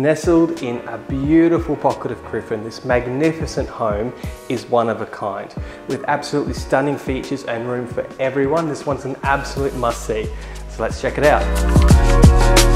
Nestled in a beautiful pocket of Griffin, this magnificent home is one of a kind. With absolutely stunning features and room for everyone, this one's an absolute must-see. So let's check it out.